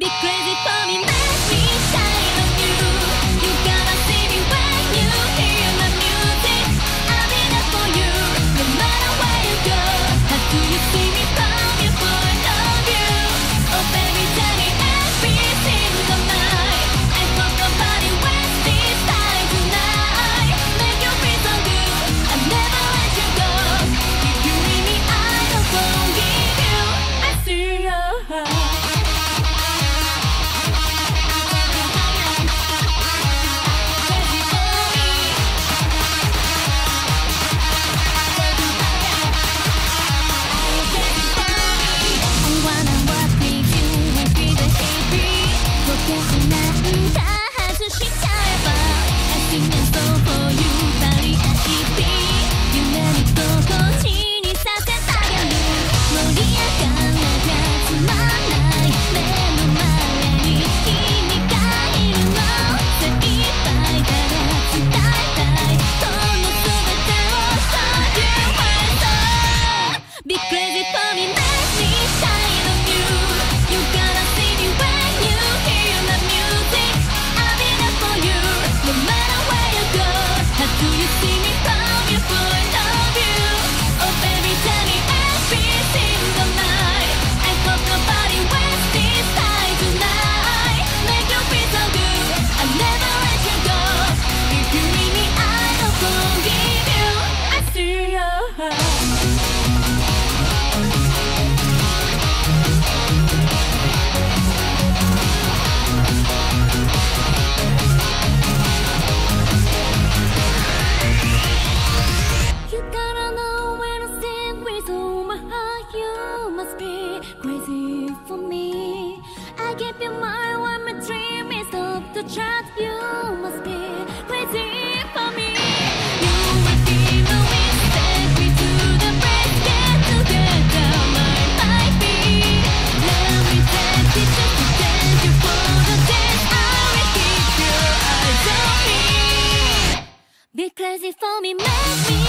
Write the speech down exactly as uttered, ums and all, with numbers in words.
Be crazy for me, make me shine on you. You gotta see me when you hear my music. I'll be there for you, no matter where you go. How do you see me from your point of view? Oh baby, tell me every single night. I fuck your body, waste this time tonight. Make you feel so good, I'll never let you go. If you leave me, I don't forgive you. I see your heart. Be crazy for me, make me shine on you. You gotta see me when you hear my music. I'll be there for you, no matter where you go. How do you see me from your point of view? Oh baby, tell me every single night. I fuck your body, waste this time tonight. Make you feel so good, I'll never let you go. If you leave me, I don't forgive you. I see your heart. Crazy for me. I give you my one, my dream is off the chart. You must be crazy for me. You might be the wind, take me to the break, get together, my might be. Let me take it just to thank you for the dance. I will keep your eyes on me. Be crazy for me, make me